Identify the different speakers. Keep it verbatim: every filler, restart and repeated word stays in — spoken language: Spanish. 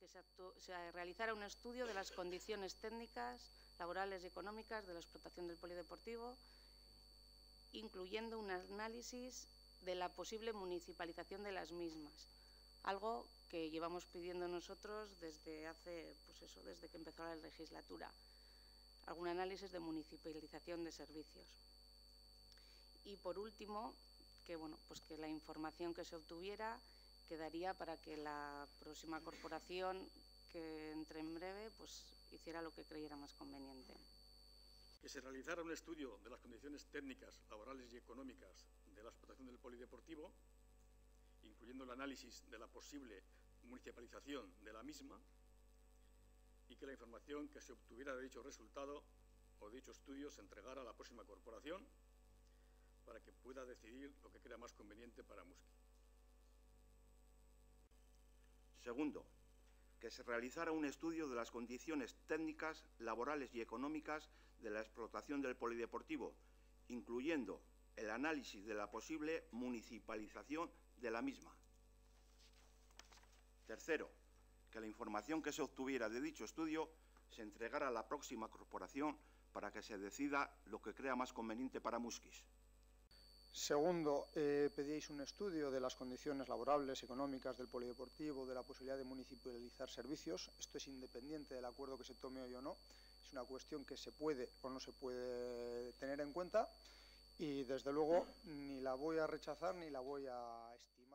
Speaker 1: que se, se realizara un estudio de las condiciones técnicas, laborales y económicas de la explotación del polideportivo, incluyendo un análisis de la posible municipalización de las mismas, algo que llevamos pidiendo nosotros desde hace, pues eso, desde que empezó la legislatura, algún análisis de municipalización de servicios. Y por último, que bueno, pues que la información que se obtuviera quedaría para que la próxima corporación que entre en breve pues hiciera lo que creyera más conveniente.
Speaker 2: Que se realizara un estudio de las condiciones técnicas, laborales y económicas de la explotación del polideportivo, incluyendo el análisis de la posible municipalización de la misma, y que la información que se obtuviera de dicho resultado o de dicho estudio se entregara a la próxima corporación para que pueda decidir lo que crea más conveniente para Muskiz.
Speaker 3: Segundo, que se realizara un estudio de las condiciones técnicas, laborales y económicas de la explotación del polideportivo, incluyendo el análisis de la posible municipalización de la misma. Tercero, que la información que se obtuviera de dicho estudio se entregara a la próxima corporación para que se decida lo que crea más conveniente para Muskiz.
Speaker 4: Segundo, eh, pedíais un estudio de las condiciones laborables, económicas del polideportivo, de la posibilidad de municipalizar servicios. Esto es independiente del acuerdo que se tome hoy o no. Es una cuestión que se puede o no se puede tener en cuenta y, desde luego, ni la voy a rechazar ni la voy a estimar.